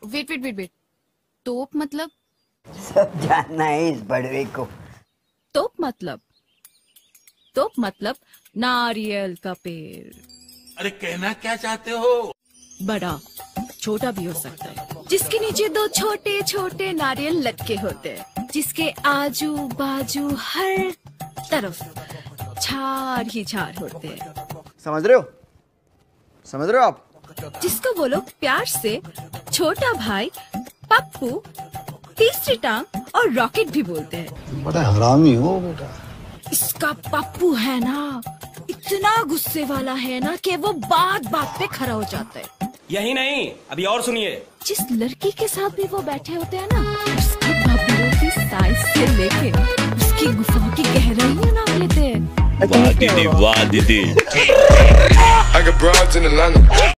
Wait wait wait wait, तोप मतलब? सब जानना है इस बड़वे को। तोप मतलब नारियल का पेड़। अरे कहना क्या चाहते हो? बड़ा छोटा भी हो सकता है, जिसके नीचे दो छोटे छोटे नारियल लटके होते हैं, जिसके आजू बाजू हर तरफ झाड़ ही झाड़ होते हैं। समझ रहे हो आप? जिसको वो लोग प्यार से छोटा भाई, पप्पू, तीसरी टांग और रॉकेट भी बोलते हैं। बड़ा हरामी हो बेटा। इसका पप्पू है ना, इतना गुस्से वाला है ना कि वो बात बात पे खड़ा हो जाता है। यही नहीं, अभी और सुनिए। जिस लड़की के साथ भी वो बैठे होते हैं ना, उसकी भव्यों की साइज से लेके उसकी गुफा की गहराइयां नाप लेते हैं। वाह दीदी, वाह दीदी। I got broads in Atlanta.